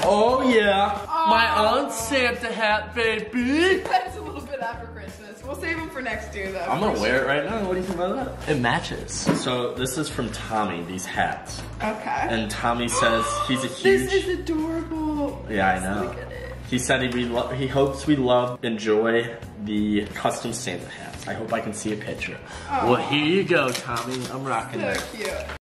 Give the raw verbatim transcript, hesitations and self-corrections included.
Oh yeah, Oh. my Aunt Santa hat, baby. That's a little bit after Christmas. We'll save them for next year though. I'm gonna wear it right now. What do you think about that? It matches. So this is from Tommy, these hats. Okay. And Tommy says he's a huge... This is adorable. Yeah, I know. Look at it. He said he, we lo he hopes we love, enjoy the custom Santa hats. I hope I can see a picture. Aww. Well, here you go, Tommy. I'm rocking So it. cute.